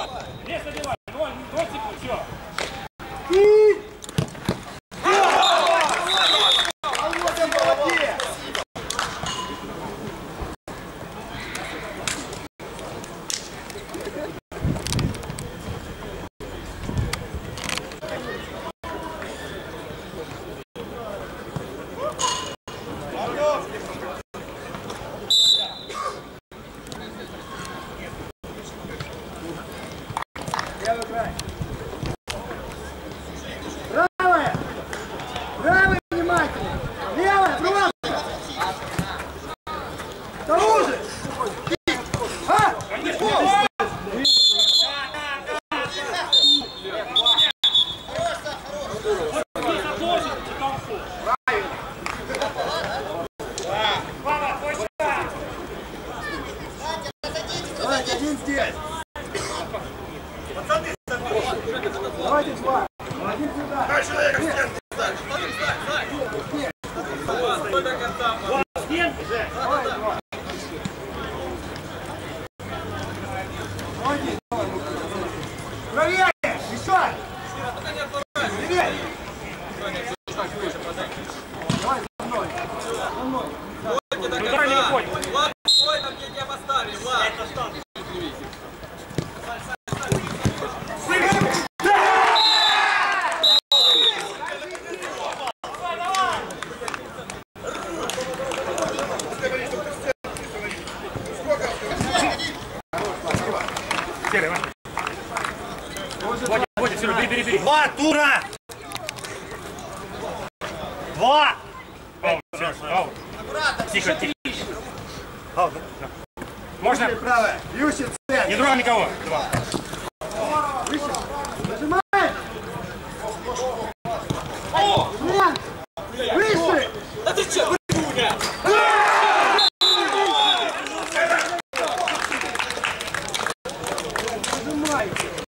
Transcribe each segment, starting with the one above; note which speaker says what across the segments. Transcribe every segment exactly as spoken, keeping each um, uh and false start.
Speaker 1: Не забивай. Ноль, ноль секунд, все.
Speaker 2: Правая! Правая внимательно! Левая! Просто! Того же! А! Давайте, один здесь!
Speaker 3: Пацаны,
Speaker 2: Давайте два! Один сюда!
Speaker 3: дай человека в стенку ставь.
Speaker 1: Стой до конца. Стенки же.
Speaker 2: Давай, два! Молодец! Правее! Еще! Привет! Давай, за мной! За мной!
Speaker 1: Туда не выходит.
Speaker 4: Влад, стой там, где тебя поставили, Влад.
Speaker 1: Серый, Ваня. Водя, Водя, Серый, бери, бери, бери.
Speaker 3: Два тура! Два!
Speaker 1: Аут, все, аут. Тихо, тихо.
Speaker 3: Аут.
Speaker 1: Можно?
Speaker 2: Правая! Ющий цель!
Speaker 1: Не трогай никого. Два.
Speaker 2: Нажимай! Вариант! Выше!
Speaker 4: Да ты че, Дуня?
Speaker 2: Нажимай!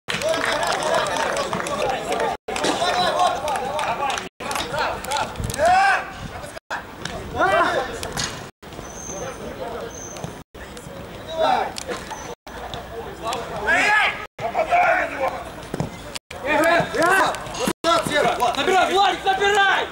Speaker 4: Набирай, Владик, набирай!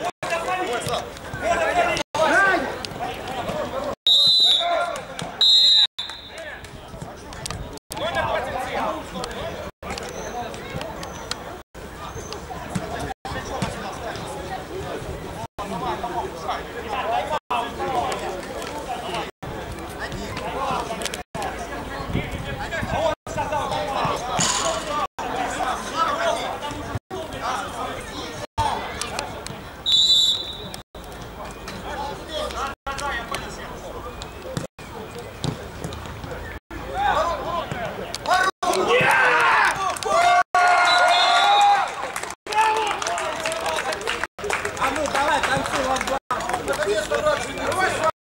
Speaker 4: А ну давай, танцуй, ламба!